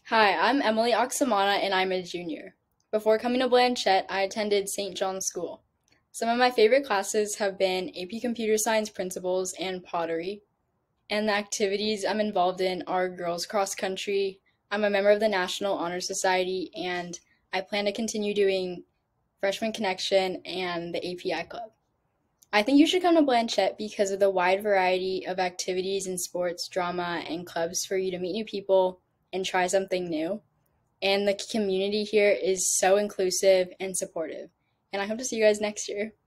Hi, I'm Emily Oxamana and I'm a junior. Before coming to Blanchette, I attended St. John's School. Some of my favorite classes have been AP Computer Science Principles and Pottery, and the activities I'm involved in are girls cross country. I'm a member of the National Honor Society, and I plan to continue doing Freshman Connection and the API Club. I think you should come to Blanchette because of the wide variety of activities in sports, drama, and clubs for you to meet new people and try something new. And the community here is so inclusive and supportive. And I hope to see you guys next year.